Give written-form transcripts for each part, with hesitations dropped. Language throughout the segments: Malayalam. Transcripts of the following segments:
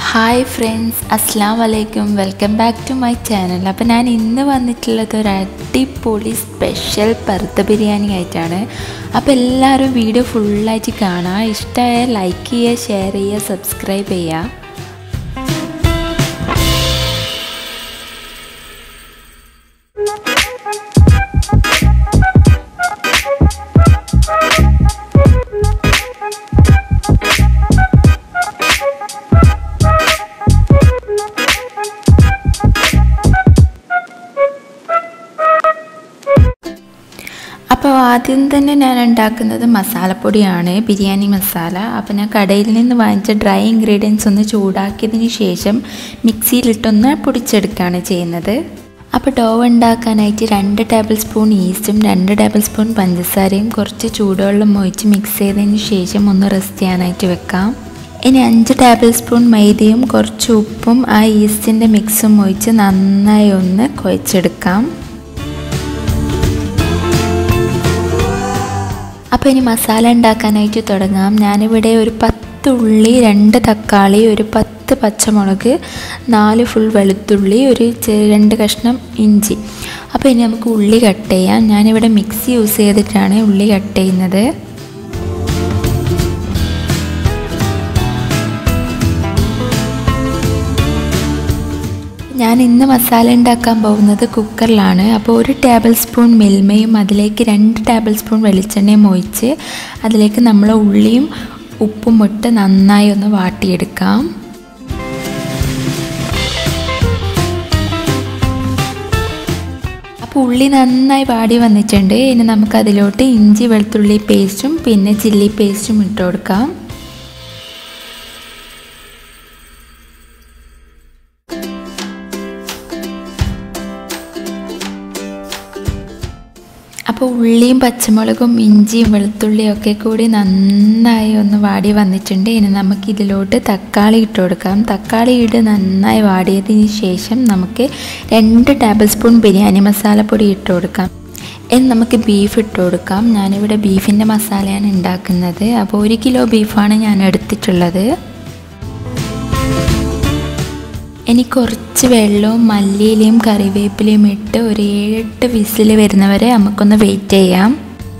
ഹായ് ഫ്രണ്ട്സ്, അസ്സലാമു അലൈക്കും. Welcome back to my channel. അപ്പോൾ ഞാൻ ഇന്ന് വന്നിട്ടുള്ളത് ഒരു അടിപൊളി സ്പെഷ്യൽ പർദ്ദ ബിരിയാണി ആയിട്ടാണ്. അപ്പോൾ എല്ലാവരും വീഡിയോ ഫുള്ളായിട്ട് കാണുക. ഇഷ്ടമായ ലൈക്ക് ചെയ്യുക, ഷെയർ ചെയ്യുക, സബ്സ്ക്രൈബ് ചെയ്യുക. അപ്പോൾ ആദ്യം തന്നെ ഞാൻ ഉണ്ടാക്കുന്നത് മസാലപ്പൊടിയാണ്, ബിരിയാണി മസാല. അപ്പോൾ ഞാൻ കടയിൽ നിന്ന് വാങ്ങിച്ച ഡ്രൈ ഇൻഗ്രീഡിയൻസ് ഒന്ന് ചൂടാക്കിയതിന് ശേഷം മിക്സിയിലിട്ടൊന്ന് പൊടിച്ചെടുക്കുകയാണ് ചെയ്യുന്നത്. അപ്പോൾ ഡോ ഉണ്ടാക്കാനായിട്ട് 2 ടേബിൾ സ്പൂൺ ഈസ്റ്റും 2 ടേബിൾ സ്പൂൺ പഞ്ചസാരയും കുറച്ച് ചൂടുവെള്ളം ഒഴിച്ച് മിക്സ് ചെയ്തതിന് ശേഷം ഒന്ന് റെസ്റ്റ് ചെയ്യാനായിട്ട് വെക്കാം. ഇനി 5 ടേബിൾ സ്പൂൺ മൈദയും കുറച്ച് ഉപ്പും ആ ഈസ്റ്റിൻ്റെ മിക്സും ഒഴിച്ച് നന്നായി ഒന്ന് കുഴച്ചെടുക്കാം. അപ്പോൾ ഇനി മസാല ഉണ്ടാക്കാനായിട്ട് തുടങ്ങാം. ഞാനിവിടെ ഒരു 10 ഉള്ളി, 2 തക്കാളി, ഒരു 10 പച്ചമുളക്, 4 ഫുൾ വെളുത്തുള്ളി, ഒരു 2 കഷ്ണം ഇഞ്ചി. അപ്പോൾ ഇനി നമുക്ക് ഉള്ളി കട്ട് ചെയ്യാം. ഞാനിവിടെ മിക്സി യൂസ് ചെയ്തിട്ടാണ് ഉള്ളി കട്ട് ചെയ്യുന്നത്. ഞാൻ ഇന്ന് മസാല ഉണ്ടാക്കാൻ പോകുന്നത് കുക്കറിലാണ്. അപ്പോൾ 1 ടേബിൾ സ്പൂൺ മിൽമയും അതിലേക്ക് 2 ടേബിൾ സ്പൂൺ വെളിച്ചെണ്ണയും ഒഴിച്ച് അതിലേക്ക് നമ്മൾ ഉള്ളിയും ഉപ്പും ഇട്ട് നന്നായി ഒന്ന് വാട്ടിയെടുക്കാം. അപ്പോൾ ഉള്ളി നന്നായി വാടി വന്നിട്ടുണ്ട്. ഇനി നമുക്കതിലോട്ട് ഇഞ്ചി വെളുത്തുള്ളി പേസ്റ്റും പിന്നെ ചില്ലി പേസ്റ്റും ഇട്ട് കൊടുക്കാം. അപ്പോൾ ഉള്ളിയും പച്ചമുളകും ഇഞ്ചിയും വെളുത്തുള്ളിയും ഒക്കെ കൂടി നന്നായി ഒന്ന് വാടി വന്നിട്ടുണ്ട്. ഇനി നമുക്കിതിലോട്ട് തക്കാളി ഇട്ട് കൊടുക്കാം. തക്കാളി ഇട്ട് നന്നായി വാടിയതിന് ശേഷം നമുക്ക് 2 ടേബിൾ സ്പൂൺ ബിരിയാണി മസാലപ്പൊടി ഇട്ട് കൊടുക്കാം. ഇനി നമുക്ക് ബീഫ് ഇട്ട് കൊടുക്കാം. ഞാനിവിടെ ബീഫിൻ്റെ മസാലയാണ് ഉണ്ടാക്കുന്നത്. അപ്പോൾ 1 കിലോ ബീഫാണ് ഞാൻ എടുത്തിട്ടുള്ളത്. ഇനി കുറച്ച് വെള്ളവും മല്ലിയിലയും കറിവേപ്പിലയും ഇട്ട് ഒരു 7-8 വിസിൽ വരുന്നവരെ നമുക്കൊന്ന് വെയിറ്റ് ചെയ്യാം.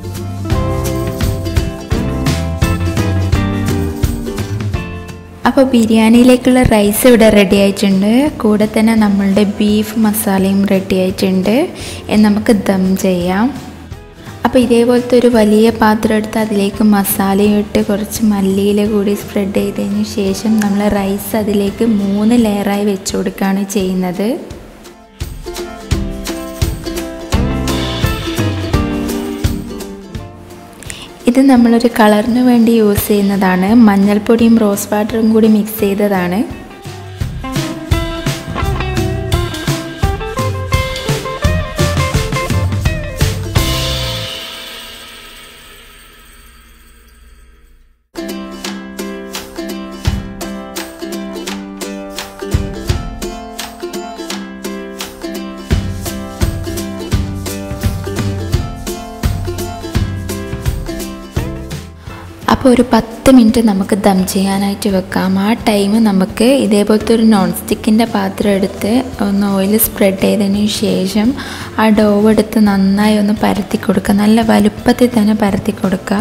അപ്പോൾ ബിരിയാണിയിലേക്കുള്ള റൈസ് ഇവിടെ റെഡി ആയിട്ടുണ്ട്. കൂടെ തന്നെ നമ്മളുടെ ബീഫ് മസാലയും റെഡി ആയിട്ടുണ്ട്. നമുക്ക് ദം ചെയ്യാം. അപ്പോൾ ഇതേപോലത്തെ ഒരു വലിയ പാത്രം എടുത്ത് അതിലേക്ക് മസാലയും ഇട്ട് കുറച്ച് മല്ലിയില കൂടി സ്പ്രെഡ് ചെയ്തതിന് ശേഷം നമ്മൾ റൈസ് അതിലേക്ക് 3 ലെയറായി വെച്ച് കൊടുക്കുകയാണ് ചെയ്യുന്നത്. ഇത് നമ്മളൊരു കളറിന് വേണ്ടി യൂസ് ചെയ്യുന്നതാണ്. മഞ്ഞൾപ്പൊടിയും റോസ് വാട്ടറും കൂടി മിക്സ് ചെയ്തതാണ്. അപ്പോൾ ഒരു 10 മിനിറ്റ് നമുക്ക് ദം ചെയ്യാനായിട്ട് വെക്കാം. ആ ടൈം നമുക്ക് ഇതേപോലത്തെ ഒരു നോൺ സ്റ്റിക്കിൻ്റെ പാത്രം എടുത്ത് ഒന്ന് ഓയിൽ സ്പ്രെഡ് ചെയ്തതിന് ശേഷം ആ ഡോ എടുത്ത് നന്നായി ഒന്ന് പരത്തി കൊടുക്കുക. നല്ല വലുപ്പത്തിൽ തന്നെ പരത്തി കൊടുക്കുക.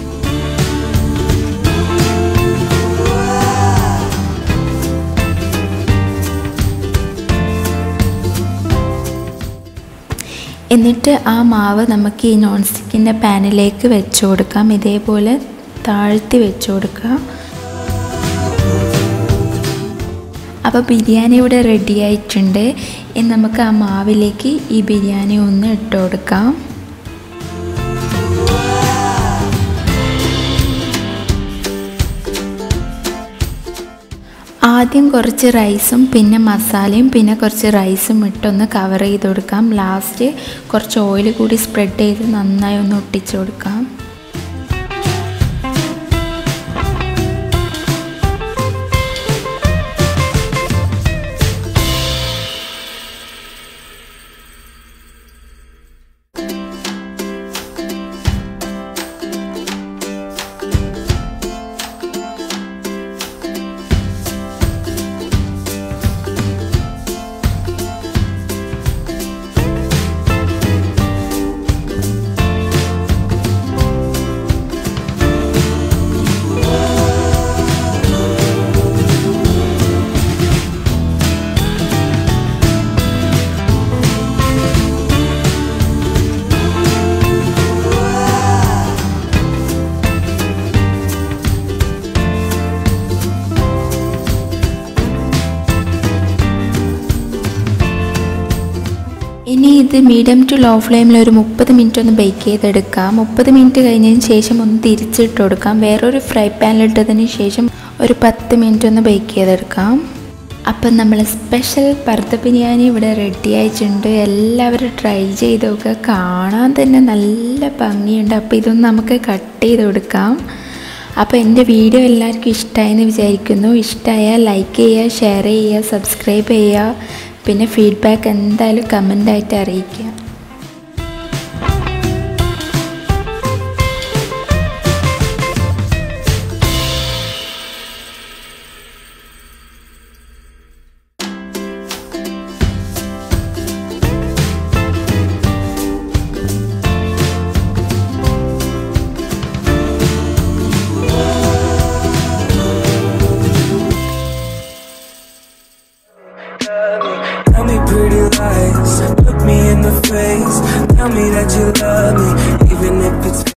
എന്നിട്ട് ആ മാവ് നമുക്ക് ഈ നോൺ സ്റ്റിക്കിൻ്റെ പാനിലേക്ക് വെച്ച് കൊടുക്കാം. ഇതേപോലെ താഴ്ത്തി വെച്ച് കൊടുക്കുക. അപ്പോൾ ബിരിയാണി ഇവിടെ റെഡി ആയിട്ടുണ്ട്. ഇനി നമുക്ക് ആ മാവിലേക്ക് ഈ ബിരിയാണി ഒന്ന് ഇട്ട് കൊടുക്കാം. ആദ്യം കുറച്ച് റൈസും പിന്നെ മസാലയും പിന്നെ കുറച്ച് റൈസും ഇട്ടൊന്ന് കവർ ചെയ്ത് കൊടുക്കാം. ലാസ്റ്റ് കുറച്ച് ഓയിൽ കൂടി സ്പ്രെഡ് ചെയ്ത് നന്നായി ഒന്ന് ഒട്ടിച്ചു കൊടുക്കാം. ഇനി ഇത് മീഡിയം ടു ലോ ഫ്ലെയിമിൽ ഒരു 30 മിനിറ്റ് ഒന്ന് ബേക്ക് ചെയ്തെടുക്കാം. 30 മിനിറ്റ് കഴിഞ്ഞതിന് ശേഷം ഒന്ന് തിരിച്ചിട്ട് കൊടുക്കാം. വേറൊരു ഫ്രൈ പാനിലിട്ടതിന് ശേഷം ഒരു 10 മിനിറ്റ് ഒന്ന് ബേക്ക് ചെയ്തെടുക്കാം. അപ്പം നമ്മൾ സ്പെഷ്യൽ പർദ്ദ ബിരിയാണി ഇവിടെ റെഡി ആയിട്ടുണ്ട്. എല്ലാവരും ട്രൈ ചെയ്ത് നോക്കുക. കാണാൻ തന്നെ നല്ല ഭംഗിയുണ്ട്. അപ്പോൾ ഇതൊന്ന് നമുക്ക് കട്ട് ചെയ്ത് കൊടുക്കാം. അപ്പോൾ എൻ്റെ വീഡിയോ എല്ലാവർക്കും ഇഷ്ടമായെന്ന് വിചാരിക്കുന്നു. ഇഷ്ടമായാൽ ലൈക്ക് ചെയ്യുക, ഷെയർ ചെയ്യുക, സബ്സ്ക്രൈബ് ചെയ്യുക. പിന്നെ ഫീഡ്ബാക്ക് എന്തായാലും കമൻ്റായിട്ട് അറിയിക്കുക.